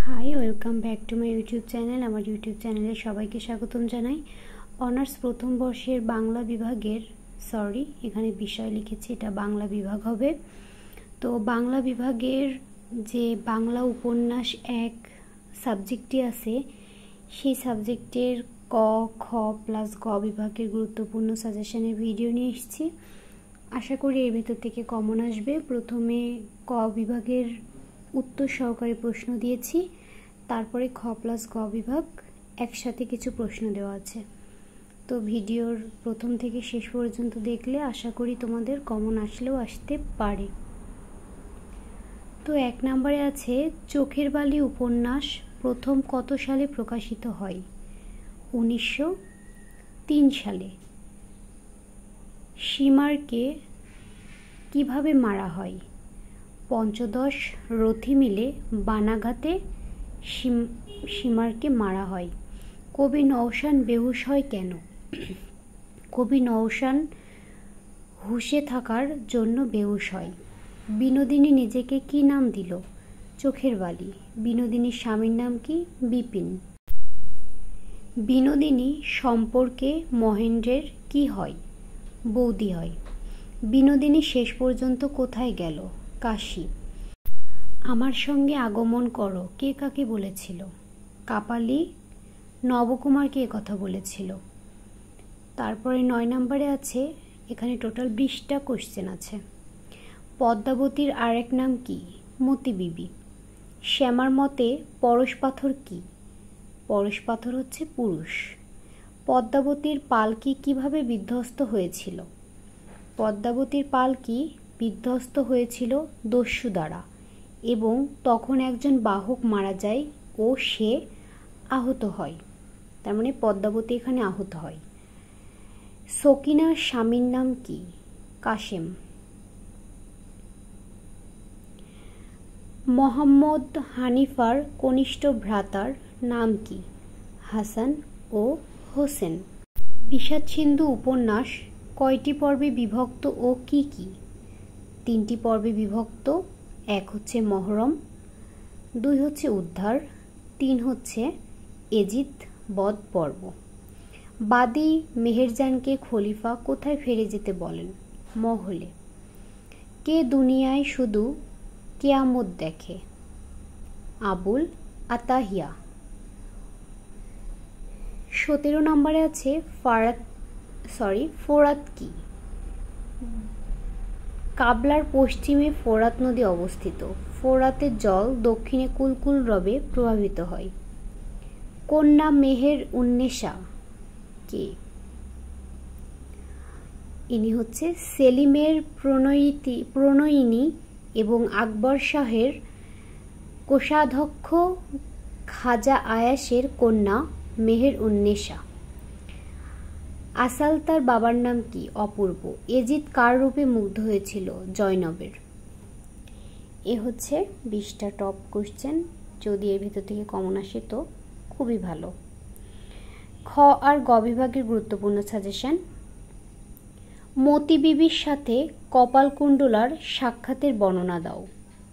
High welcome back to my YouTube channel. आमार YouTube चैनेले सबाइके स्वागतम जानाई। अनार्स प्रथम बर्षेर बांगला विभागेर एखाने विषय लिखेछि, एटा बांगला विभाग होबे। तो बांगला विभागेर जे बांगला उपन्यास एक सबजेक्टटी आछे सेई सबजेक्टेर क ख प्लस ग विभागेर गुरुत्वपूर्ण साजेशनेर भिडियो निये एसेछि। आशा करी एर भेतर थेके कमन आसबे। प्रथमे क विभागेर उत्तर सहकारे प्रश्न दिएछि, तारपरे ख प्लस ग विभाग एकसाथे किछु प्रश्न देওয়া আছে। तो भिडियोर प्रथम थेके शेष पर्यन्त देखले आशा करी तोमादेर कमन आसलेও आसते पारे। तो एक नम्बरे आछे चोखेर बाली उपन्यास प्रथम कत साले प्रकाशित हय? 1903 साले। सीमारके किभाबे मारा हय? पंचदश रथी मिले बानाघाटे सीमारके मारा हय। कवि नौशान बेहुश हय केन? कवि नौशान हुशे थाकार जोन्नो बेहुश हय। बिनोदिनी निजेके कि नाम दिल? चोखेर बाली। बिनोदिनीर स्वामीर नाम कि? बिपिन। बिनोदिनी सम्पर्के महेंद्रेर कि हय? बौदी हय। बिनोदिनी शेष पर्यन्त कोथाय गेल? काशी। आमार संगे आगमन करो के काके बोलेछिलो? कापाली नवकुमारके एकथा बोलेछिलो। तारपरे 9 नम्बरे आछे, एखाने टोटाल 20टा कोश्चेन आछे। पद्मावतीर आरेक नाम कि? मती बिबी। श्यामार मते परश पाथर कि? परश पाथर हच्छे पुरुष। पद्मावतीर पालकी किभाबे बिध्वस्त हयेछिलो? पद्मावतीर पालकी বিধ্বস্ত হয়েছিল দস্যু দ্বারা এবং তখন একজন বাহক মারা যায় ও সে আহত হয়। তার মানে পদ্মাবতী এখানে আহত হয়। সকিনার স্বামীর নাম কি? কাশেম। মোহাম্মদ হানিফার কনিষ্ঠ ভ্রাতার নাম কি? হাসান ও হোসেন। বিষাদ সিন্ধু উপন্যাস কয়টি পর্বে বিভক্ত ও কি কি? 3টি पर्वे विभक्त। एक होच्छे महरम, 2 होच्छे उद्धार, 3 होच्छे एजिद बध पर्व। बादी मेहेरजानके खलिफा कोथाय फिरे जेते बोलेन? महले। के दुनियाय शुधु कियामत देखे? आबुल आताहिया। 17 नम्बरे आछे फोरात की? काबलार पश्चिमे फोरात नदी अवस्थित। फोरातेर जल दक्षिणे कुलकुल रवे प्रवाहित हय। कन्या मेहेर उन्नेसा के? इनी हच्छे सेलिमेर प्रणयिनी एवं আকবর শাহের কোষাধ্যক্ষ খাজা আয়াশের কন্যা মেহের উন্নেসা। আসাল তার বাবার নাম কি? অপূর্ব। এজিদ কার রূপে মুগ্ধ হয়েছিল? জয়নবের। এ হচ্ছে 20টা টপ কোশ্চেন। যদি এর ভিতর থেকে কমন আসে তো খুবই ভালো। খ আর গ বিভাগের গুরুত্বপূর্ণ সাজেশন। মতি বিবির সাথে কপালকুণ্ডলার সাক্ষাতের বর্ণনা দাও।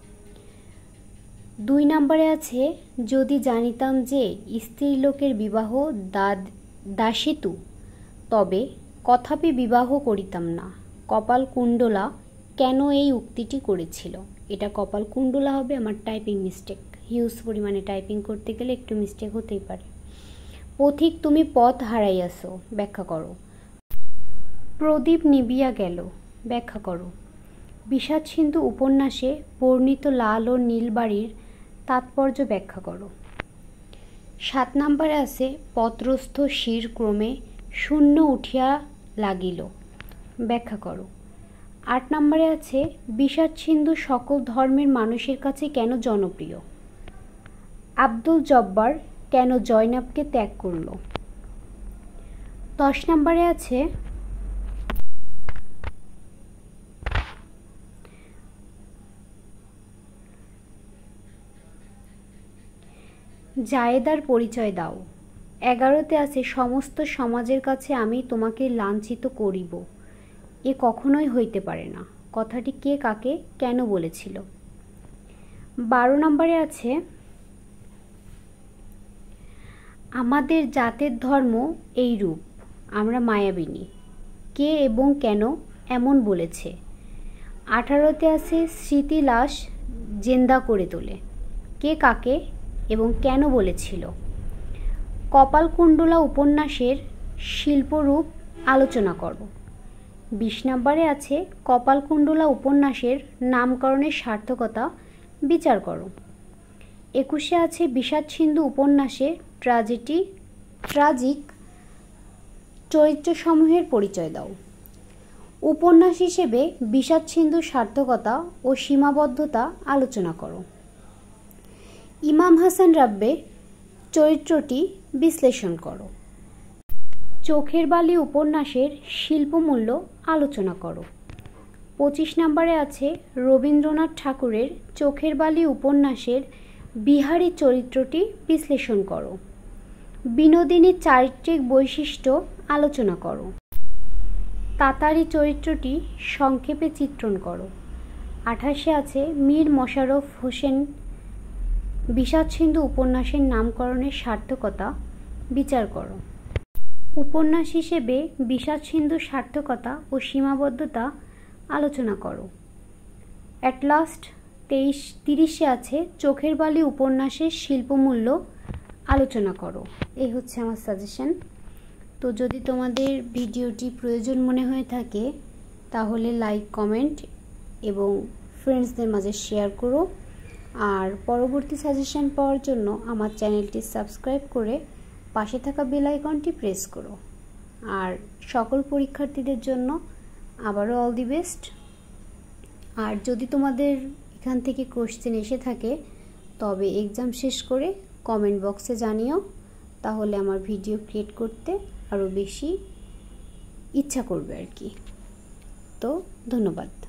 2 নম্বরে আছে যদি জানিতাম যে স্ত্রীলোকের বিবাহ দাসেতু তবে কথাপি বিবাহ করিতাম না। কপালকুণ্ডলা কেন এই উক্তিটি করেছিল? এটা কপালকুণ্ডলা হবে। আমার টাইপিং মিস্টেক, হিউজ পরিমাণে টাইপিং করতে গেলে একটু মিস্টেক হতেই পারে। পথিক তুমি পথ হারাইয়াছো, ব্যাখ্যা করো। প্রদীপ নিবিয়া গেল, ব্যাখ্যা করো। বিষাদ সিন্ধু উপন্যাসে বর্ণিত লাল ও নীল বাড়ির তাৎপর্য ব্যাখ্যা করো। 7 নম্বরে আছে পত্রস্থ শির ক্রমে শূন্য উঠিয়া লাগিল, ব্যাখ্যা করো। 8 নম্বরে আছে বিষাদ সিন্ধু সকল ধর্মের মানুষের কাছে কেন জনপ্রিয়? আব্দুল জব্বার কেন জয়নাবকে ত্যাগ করল? 10 নম্বরে আছে জায়েদার পরিচয় দাও। 11তে আছে সমস্ত সমাজের কাছে আমি তোমাকে লাঞ্ছিত করিব, এ কখনোই হইতে পারে না। কথাটি কে কাকে কেন বলেছিল? 12 নম্বরে আছে আমাদের জাতের ধর্ম এই রূপ, আমরা মায়াবিনী। কে এবং কেন এমন বলেছে? 18তে আছে স্মৃতি লাশ জেন্দা করে তোলে। কে কাকে এবং কেন বলেছিল? কপালকুণ্ডলা উপন্যাসের শিল্পরূপ আলোচনা করো। 20 নম্বরে আছে কপালকুণ্ডলা উপন্যাসের নামকরণের সার্থকতা বিচার করো। 21-এ আছে বিষাদসিন্ধু উপন্যাসের ট্রাজিক চরিত্রসমূহের পরিচয় দাও। উপন্যাস হিসেবে বিষাদসিন্ধুর সার্থকতা ও সীমাবদ্ধতা আলোচনা করো। ইমাম হাসান রাব্বে চরিত্রটি বিশ্লেষণ করো। চোখের বালি উপন্যাসের শিল্পমূল্য আলোচনা করো। 25 নম্বরে আছে রবীন্দ্রনাথ ঠাকুরের চোখের বালি উপন্যাসের বিহারী চরিত্রটি বিশ্লেষণ করো। বিনোদিনীর চারিত্রিক বৈশিষ্ট্য আলোচনা করো। তাতারি চরিত্রটি সংক্ষেপে চিত্রণ করো। 28-এ আছে মীর মশাররফ হোসেন বিষাদসিন্ধু উপন্যাসের নামকরণের সার্থকতা বিচার করো। উপন্যাস হিসেবে বিষাদসিন্ধুর সার্থকতা ও সীমাবদ্ধতা আলোচনা করো। অ্যাট লাস্ট 30-এ আছে চোখের বালি উপন্যাসের শিল্পমূল্য আলোচনা করো। এই হচ্ছে আমার সাজেশন। তো যদি তোমাদের ভিডিওটি প্রয়োজন মনে হয়ে থাকে তাহলে লাইক, কমেন্ট এবং ফ্রেন্ডসদের মাঝে শেয়ার করো। আর পরবর্তী সাজেশন পাওয়ার জন্য আমার চ্যানেলটি সাবস্ক্রাইব করে পাশে থাকা বেল আইকনটি প্রেস করো। আর সকল পরীক্ষার্থীদের জন্য আবারও অল দি বেস্ট। আর যদি তোমাদের এখান থেকে কোশ্চেন এসে থাকে তবে এক্সাম শেষ করে কমেন্ট বক্সে জানিও, তাহলে আমার ভিডিও ক্রিয়েট করতে আরও বেশি ইচ্ছা করবে আর কি। তো ধন্যবাদ।